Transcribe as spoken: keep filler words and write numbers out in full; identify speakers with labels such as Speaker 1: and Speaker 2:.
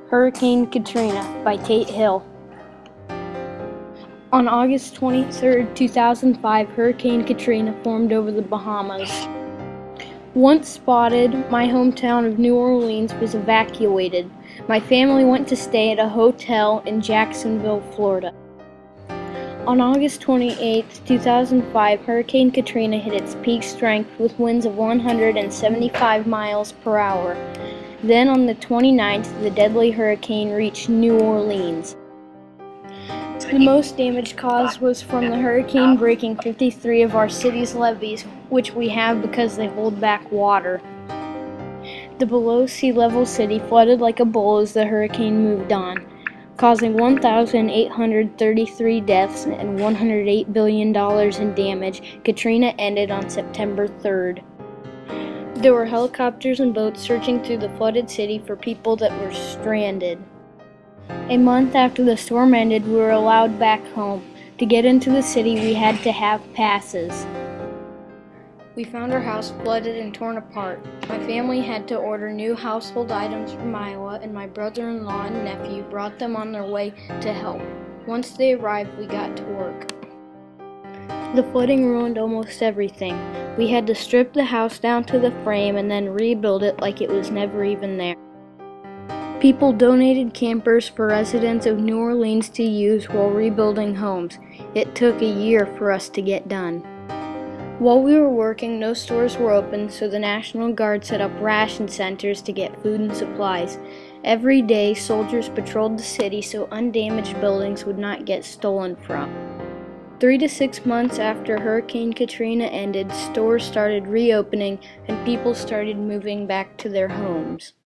Speaker 1: Hurricane Katrina by Tate Hill. On August twenty-third, two thousand five, Hurricane Katrina formed over the Bahamas. Once spotted, my hometown of New Orleans was evacuated. My family went to stay at a hotel in Jacksonville, Florida. On August twenty-eighth, two thousand five, Hurricane Katrina hit its peak strength with winds of one hundred seventy-five miles per hour. Then on the twenty-ninth, the deadly hurricane reached New Orleans. The most damage caused was from the hurricane breaking fifty-three of our city's levees, which we have because they hold back water. The below sea level city flooded like a bowl as the hurricane moved on, causing one thousand eight hundred thirty-three deaths and one hundred eight billion dollars in damage. Katrina ended on September third. There were helicopters and boats searching through the flooded city for people that were stranded. A month after the storm ended, we were allowed back home. To get into the city, we had to have passes. We found our house flooded and torn apart. My family had to order new household items from Iowa, and my brother-in-law and nephew brought them on their way to help. Once they arrived, we got to work. The flooding ruined almost everything. We had to strip the house down to the frame and then rebuild it like it was never even there. People donated campers for residents of New Orleans to use while rebuilding homes. It took a year for us to get done. While we were working, no stores were open, so the National Guard set up ration centers to get food and supplies. Every day, soldiers patrolled the city so undamaged buildings would not get stolen from. Three to six months after Hurricane Katrina ended, stores started reopening and people started moving back to their homes.